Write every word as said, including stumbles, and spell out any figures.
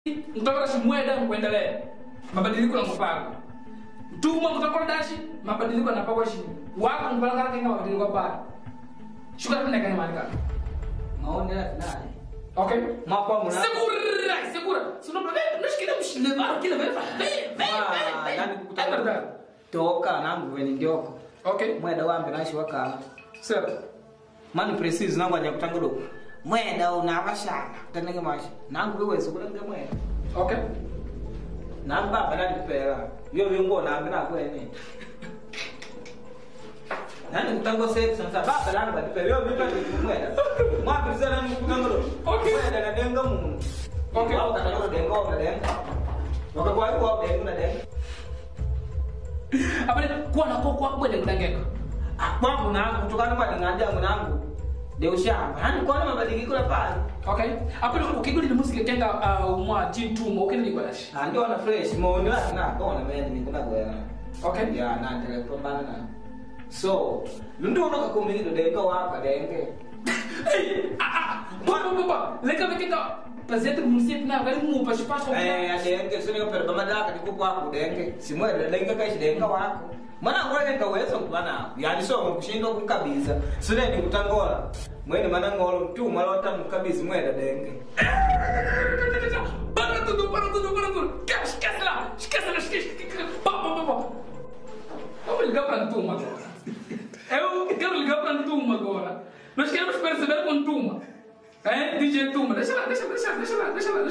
Mtawala mweda kuendelea. Mabadiliko na mpango. Tuma mtakora dashi, mabadiliko yanapakwa chini. Wako mpanga kenga mabadiliko pale. Shukrani na kanya malika. Maoni ya nani? Okay. Mapa muna. Segura, segura. Sino bebe, nashikile mshileva kile bebe. Bebe, nani kukutana. Toka nangu weni ndioko. Okay. Mweda wambe nashi wakala. Sir. Mani precise nangu anya kutangulo. Mweda unabashana. Tanenge mashi. Nangu wewe sukulenge mweda. Okay. Namba bana nipera. Yo yongo na ngina kwene. Nani kutango sex sasa baba langu nipera. Yo vipi ni mweda. Mwa precise ni kutangulo. Okay. Mweda na denga mu. Okay. Wao katangulo denga au denga. Wakakwa hiyo wao denga na denga. Abale kwa na kwa kwa mweda kudangeka. Mambo na kutokana kwa nganja mwanangu. Ndio shamba. Hani kwa mabadiliko la pale. Okay. Abale ukiguli ni muziki kenga uh, mwa jintuma ukini kwa dashi. Ah ndio na fresh maoni wake na kwa na mimi niko na kwa. Okay. Ya na tele pambana na. So, ndio unaona kama ndio denga wapa denge. Ah, baba baba, leka vekeka presidente municipio na gari mu pashi pashi. Eh, denge sio kwa pera madaka nikupo hapo denge. Simwe denga kai denga wako. Mana ngole ngaweza kubana. Yani sio kushindwa kumkabisa. Sio ni kutangola. Mwene mana ngolo tu malota mkabisa mwenda denge. Para tudo, para tudo, para tudo. Esquece lá, esquece lá, esquece. Pá, pá, pá, pá. Vamos ligar para a turma agora. Eu quero ligar para a turma agora. Nós queremos perceber com turma. É, D J Turma. Deixa lá, deixa, deixa, deixa lá, deixa lá.